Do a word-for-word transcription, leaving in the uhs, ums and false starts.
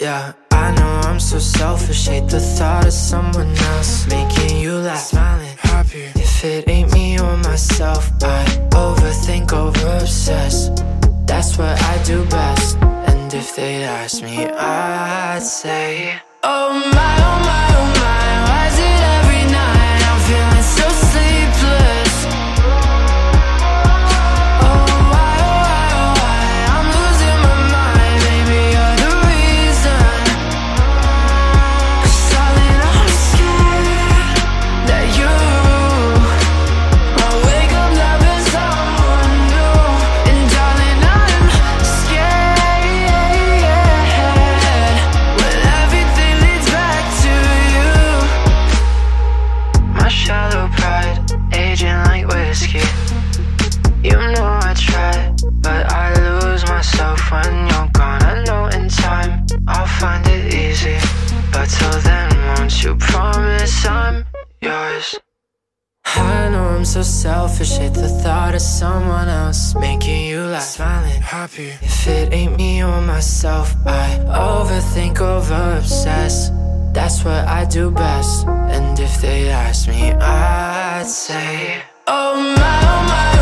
Yeah, I know I'm so selfish, hate the thought of someone else making you laugh, smiling, happy. If it ain't me or myself, I overthink, over obsess. That's what I do best. And if they'd ask me, I'd say, oh my, oh my, oh my, why is it every night I'm feeling so sleepless? Oh why, oh why, oh why, I'm losing my mind, baby, you're the reason. Cause darling, I'm scared that you might wake up loving someone new. And darling, I'm scared, well everything leads back to you. My shallow pride, aging like whiskey. You know I try, but I lose myself when you're gone. I know in time I'll find it easy, but till then won't you promise I'm yours? I know I'm so selfish, hate the thought of someone else making you laugh, smiling, happy. If it ain't me or myself, I overthink, over obsess. That's what I do best. And if they ask me, I'd say, oh my, oh my,